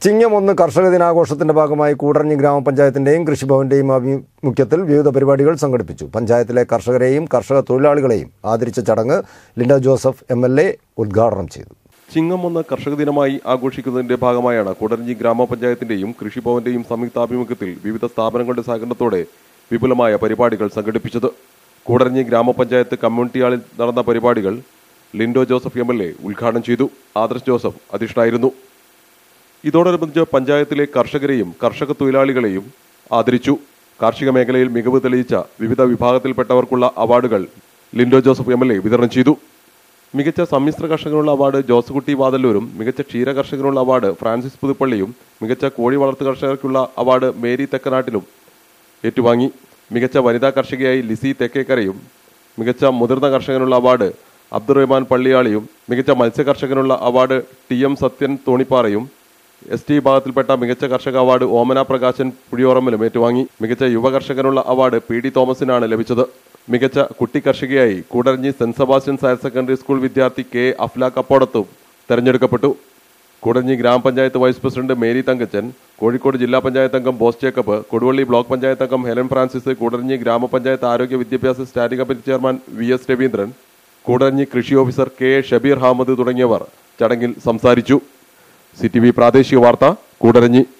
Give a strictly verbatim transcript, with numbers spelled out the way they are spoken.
ചിങ്ങം ഒന്ന് കർഷക ദിനാഘോഷത്തിന്റെ ഭാഗമായി കൂടരഞ്ഞി ഗ്രാമപഞ്ചായത്തിന്റെയും കൃഷിഭവന്റെയും ആഭിമുഖ്യത്തിൽ വിവിധ പരിപാടികൾ സംഘടിപ്പിച്ചു. പഞ്ചായത്തിലെ കർഷകരെയും കർഷക തൊഴിലാളികളെയും ആദരിച്ച ചടങ്ങ് Linto Joseph M L A ഉദ്ഘാടനം ചെയ്തു. ചിങ്ങം ഒന്ന് കർഷക ദിനമായി ആഘോഷിക്കുന്നതിന്റെ ഭാഗമായാണ് കൂടരഞ്ഞി ഗ്രാമപഞ്ചായത്തിന്റെയും കൃഷിഭവന്റെയും സംയുക്താഭിമുഖ്യത്തിൽ വിവിധ സ്ഥാപനങ്ങളുടെ സഹകരണത്തോടെ വിപുലമായ പരിപാടികൾ സംഘടിപ്പിച്ചത്. കൂടരഞ്ഞി ഗ്രാമപഞ്ചായത്ത് കമ്മ്യൂണിറ്റി ഹാളിൽ നടന്ന പരിപാടികൾ Linto Joseph M L A ഉദ്ഘാടനം ചെയ്തു. ആദർശ് ജോസഫ് അധ്യക്ഷനായിരുന്നു. ഇതോടനുബന്ധിച്ച് പഞ്ചായത്തിലെ കർഷകരെയും കർഷക തൊഴിലാളികളെയും ആദരിച്ചു. കാർഷിക മേഖലയിൽ മികവ് തെളിയിച്ച വിവിധ വിഭാഗത്തിൽപ്പെട്ടവർക്കുള്ള അവാർഡുകൾ Linto Joseph M L A വിതരണം ചെയ്തു. മികച്ച സമ്മിശ്ര കർഷകനുള്ള അവാർഡ് ജോസുകുട്ടി വാതല്ലൂരും, മികച്ച ക്ഷീര കർഷകനുള്ള അവാർഡ് ഫ്രാൻസിസ് പുതുപ്പള്ളിയും, മികച്ച കോഴി വളർത്തു കർഷകർക്കുള്ള അവാർഡ് മേരി തെക്കനാട്ടിലും ഏറ്റുവാങ്ങി. മികച്ച വനിതാ കർഷകയായി ലിസി തെക്കേക്കരയും, മികച്ച മുതിർന്ന കർഷകനുള്ള അവാർഡ് അബ്ദുറഹ്മാൻ പള്ളിയാളിയും, മികച്ച മത്സ്യ കർഷകനുള്ള അവാർഡ് ടി എം സത്യൻ തോണിപ്പാറയും, എസ് ടി വിഭാഗത്തിൽപ്പെട്ട മികച്ച കർഷക അവാർഡ് ഓമന പ്രകാശൻ പുഴിയോറമ്മലും ഏറ്റുവാങ്ങി. മികച്ച യുവ കർഷകനുള്ള അവാർഡ് പി ഡി തോമസിനാണ് ലഭിച്ചത്. മികച്ച കുട്ടി കർഷകയായി Koodaranhi Saint Sebastian's higher secondary school വിദ്യാർത്ഥി കെ അഫ്ല കപ്പോടത്തും തെരഞ്ഞെടുക്കപ്പെട്ടു. കൂടരഞ്ഞി ഗ്രാമപഞ്ചായത്ത് വൈസ് പ്രസിഡന്റ് മേരി തങ്കച്ചൻ, കോഴിക്കോട് ജില്ലാ പഞ്ചായത്ത് അംഗം ബോസ് ജേക്കബ്, കൊടുവള്ളി ബ്ലോക്ക് പഞ്ചായത്ത് അംഗം ഹെലൻ ഫ്രാൻസിസ്, കൂടരഞ്ഞി ഗ്രാമപഞ്ചായത്ത് ആരോഗ്യ വിദ്യാഭ്യാസ standing committee chairman V S Raveendran, Koodaranhi കൃഷി ഓഫീസർ കെ ഷബീർ അഹമ്മദ് തുടങ്ങിയവർ ചടങ്ങിൽ സംസാരിച്ചു. സി ടി വി പ്രാദേശിക വാർത്ത കൂടരഞ്ഞി.